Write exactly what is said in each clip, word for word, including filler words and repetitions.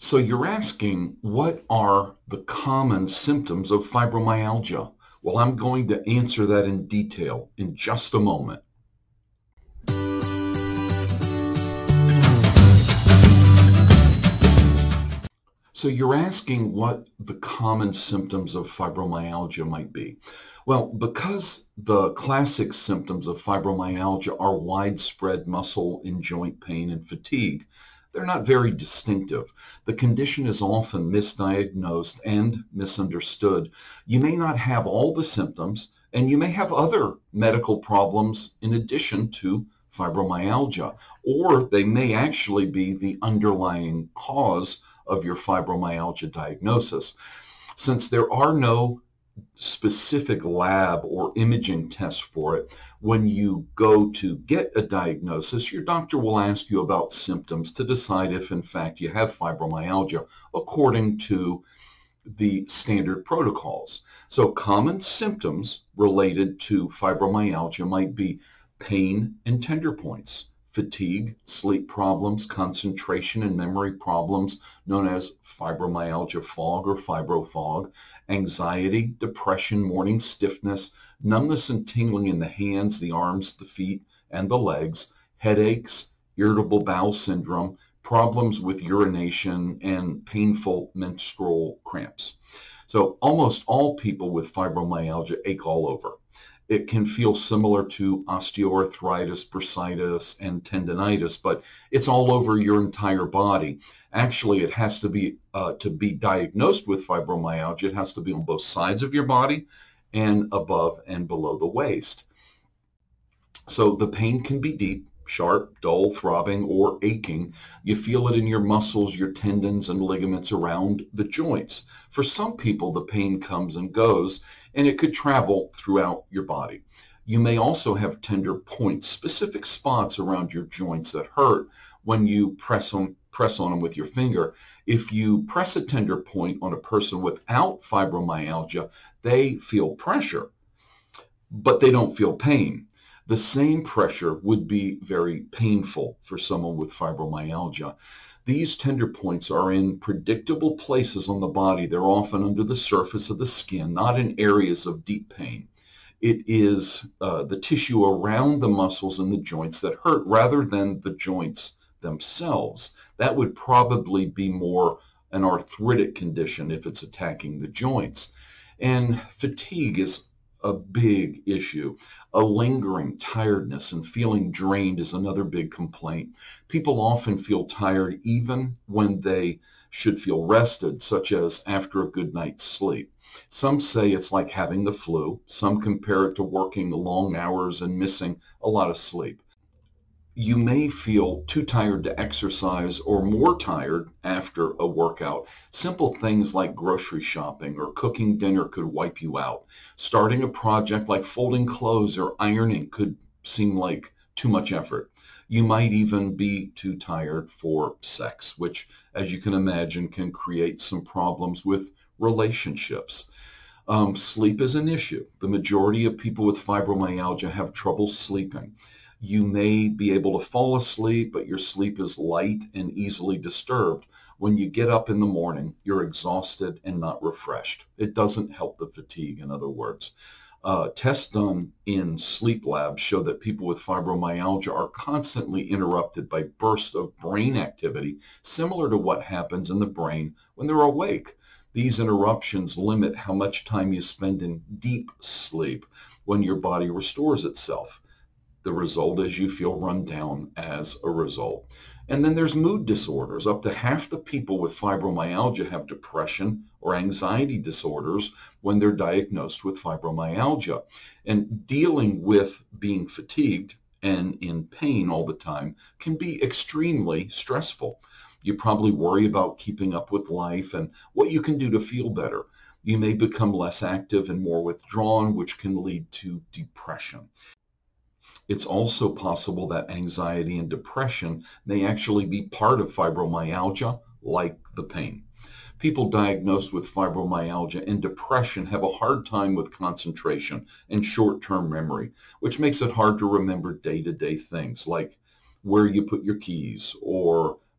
So you're asking, what are the common symptoms of fibromyalgia? Well, I'm going to answer that in detail in just a moment. So you're asking what the common symptoms of fibromyalgia might be. Well, because the classic symptoms of fibromyalgia are widespread muscle and joint pain and fatigue, they're not very distinctive. The condition is often misdiagnosed and misunderstood. You may not have all the symptoms, and you may have other medical problems in addition to fibromyalgia, or they may actually be the underlying cause of your fibromyalgia diagnosis. Since there are no specific lab or imaging tests for it, when you go to get a diagnosis, your doctor will ask you about symptoms to decide if in fact you have fibromyalgia according to the standard protocols. So common symptoms related to fibromyalgia might be pain and tender points, fatigue, sleep problems, concentration and memory problems known as fibromyalgia fog or fibrofog, anxiety, depression, morning stiffness, numbness and tingling in the hands, the arms, the feet, and the legs, headaches, irritable bowel syndrome, problems with urination, and painful menstrual cramps. So almost all people with fibromyalgia ache all over. It can feel similar to osteoarthritis, bursitis, and tendonitis, but it's all over your entire body. Actually, it has to be, uh, to be diagnosed with fibromyalgia, it has to be on both sides of your body and above and below the waist. So the pain can be deep, sharp, dull, throbbing, or aching. You feel it in your muscles, your tendons, and ligaments around the joints. For some people, the pain comes and goes, and it could travel throughout your body. You may also have tender points, specific spots around your joints that hurt when you press them, press on them with your finger. If you press a tender point on a person without fibromyalgia, they feel pressure, but they don't feel pain. The same pressure would be very painful for someone with fibromyalgia. These tender points are in predictable places on the body. They're often under the surface of the skin, not in areas of deep pain. It is uh, the tissue around the muscles and the joints that hurt rather than the joints themselves. That would probably be more an arthritic condition if it's attacking the joints. And fatigue is a big issue. A lingering tiredness and feeling drained is another big complaint. People often feel tired even when they should feel rested, such as after a good night's sleep. Some say it's like having the flu. Some compare it to working long hours and missing a lot of sleep. You may feel too tired to exercise or more tired after a workout. Simple things like grocery shopping or cooking dinner could wipe you out. Starting a project like folding clothes or ironing could seem like too much effort. You might even be too tired for sex, which, as you can imagine, can create some problems with relationships. Um, sleep is an issue. The majority of people with fibromyalgia have trouble sleeping. You may be able to fall asleep, but your sleep is light and easily disturbed. When you get up in the morning, you're exhausted and not refreshed. It doesn't help the fatigue, in other words. Uh, tests done in sleep labs show that people with fibromyalgia are constantly interrupted by bursts of brain activity, similar to what happens in the brain when they're awake. These interruptions limit how much time you spend in deep sleep when your body restores itself. The result is you feel run down as a result. And then there's mood disorders. Up to half the people with fibromyalgia have depression or anxiety disorders when they're diagnosed with fibromyalgia. And dealing with being fatigued and in pain all the time can be extremely stressful. You probably worry about keeping up with life and what you can do to feel better. You may become less active and more withdrawn, which can lead to depression. It's also possible that anxiety and depression may actually be part of fibromyalgia, like the pain. People diagnosed with fibromyalgia and depression have a hard time with concentration and short-term memory, which makes it hard to remember day-to-day things like where you put your keys or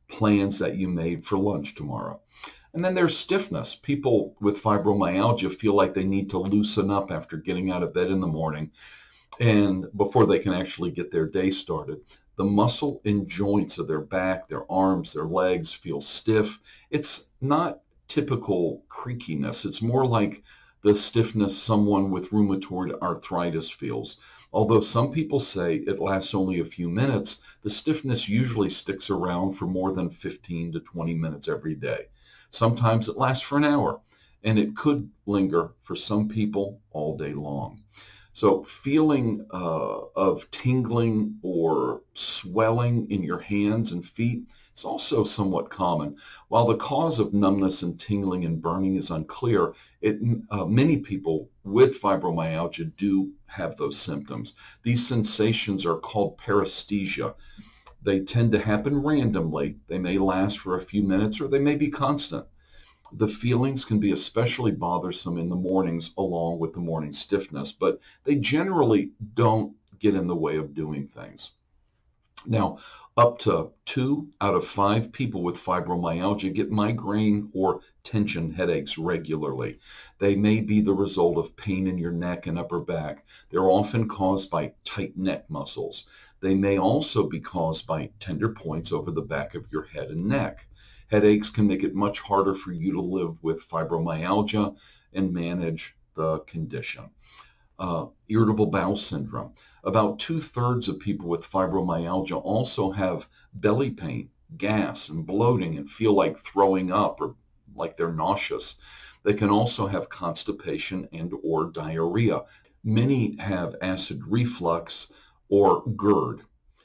plans that you made for lunch tomorrow. And then there's stiffness. People with fibromyalgia feel like they need to loosen up after getting out of bed in the morning and before they can actually get their day started. The muscle and joints of their back, their arms, their legs feel stiff. It's not typical creakiness. It's more like the stiffness someone with rheumatoid arthritis feels. Although some people say it lasts only a few minutes, the stiffness usually sticks around for more than fifteen to twenty minutes every day. Sometimes it lasts for an hour, and it could linger for some people all day long. So feeling uh, of tingling or swelling in your hands and feet is also somewhat common. While the cause of numbness and tingling and burning is unclear, it, uh, many people with fibromyalgia do have those symptoms. These sensations are called paresthesia. They tend to happen randomly. They may last for a few minutes or they may be constant. The feelings can be especially bothersome in the mornings along with the morning stiffness, but they generally don't get in the way of doing things. Now, up to two out of five people with fibromyalgia get migraine or tension headaches regularly. They may be the result of pain in your neck and upper back. They're often caused by tight neck muscles. They may also be caused by tender points over the back of your head and neck. Headaches can make it much harder for you to live with fibromyalgia and manage the condition. Uh, irritable bowel syndrome. About two-thirds of people with fibromyalgia also have belly pain, gas, and bloating and feel like throwing up or like they're nauseous. They can also have constipation and or diarrhea. Many have acid reflux or GERD.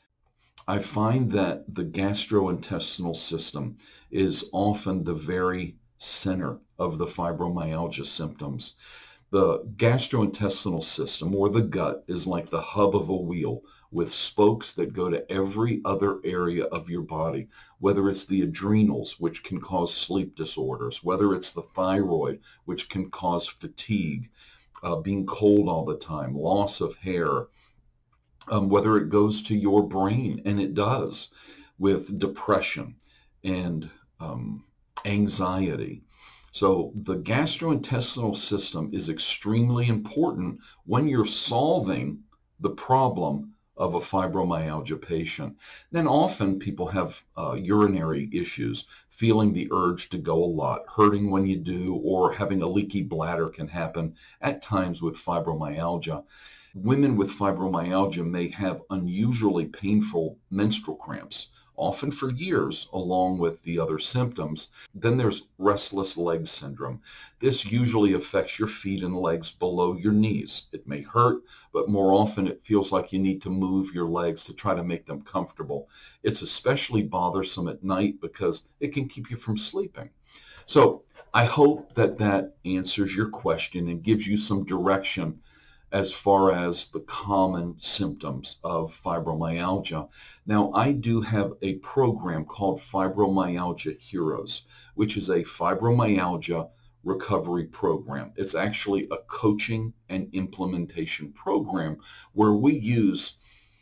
I find that the gastrointestinal system is often the very center of the fibromyalgia symptoms. The gastrointestinal system, or the gut, is like the hub of a wheel with spokes that go to every other area of your body, whether it's the adrenals, which can cause sleep disorders, whether it's the thyroid, which can cause fatigue, uh, being cold all the time, loss of hair, um, whether it goes to your brain, and it does, with depression and um, anxiety. So the gastrointestinal system is extremely important when you're solving the problem of a fibromyalgia patient. Then often people have uh, urinary issues, feeling the urge to go a lot, hurting when you do, or having a leaky bladder can happen at times with fibromyalgia. Women with fibromyalgia may have unusually painful menstrual cramps, often for years, along with the other symptoms. Then there's restless leg syndrome. This usually affects your feet and legs below your knees. It may hurt, but more often it feels like you need to move your legs to try to make them comfortable. It's especially bothersome at night because it can keep you from sleeping. So I hope that that answers your question and gives you some direction as far as the common symptoms of fibromyalgia. Now, I do have a program called Fibromyalgia Heroes, which is a fibromyalgia recovery program. It's actually a coaching and implementation program where we use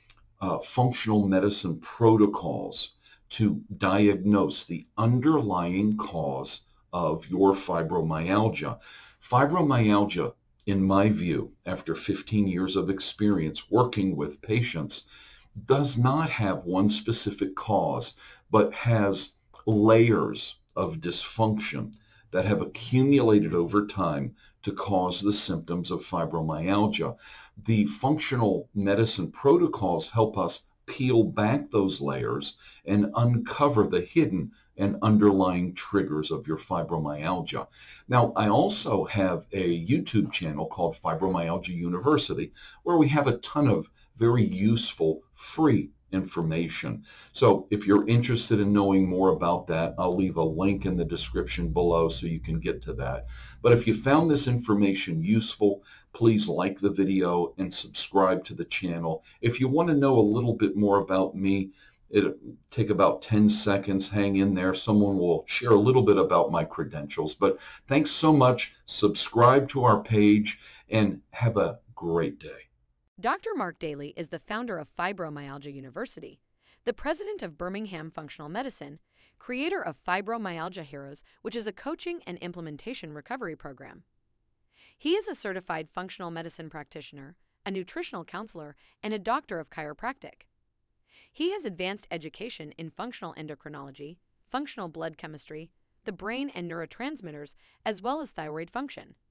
uh, functional medicine protocols to diagnose the underlying cause of your fibromyalgia. Fibromyalgia, in my view, after fifteen years of experience working with patients, does not have one specific cause, but has layers of dysfunction that have accumulated over time to cause the symptoms of fibromyalgia. The functional medicine protocols help us peel back those layers and uncover the hidden and underlying triggers of your fibromyalgia. Now, I also have a YouTube channel called Fibromyalgia University, where we have a ton of very useful, free information. So if you're interested in knowing more about that, I'll leave a link in the description below so you can get to that. But if you found this information useful, please like the video and subscribe to the channel. If you want to know a little bit more about me, it'll take about ten seconds. Hang in there. Someone will share a little bit about my credentials. But thanks so much. Subscribe to our page and have a great day. Doctor Mark Daly is the founder of Fibromyalgia University, the president of Birmingham Functional Medicine, creator of Fibromyalgia Heroes, which is a coaching and implementation recovery program. He is a certified functional medicine practitioner, a nutritional counselor, and a doctor of chiropractic. He has advanced education in functional endocrinology, functional blood chemistry, the brain and neurotransmitters, as well as thyroid function.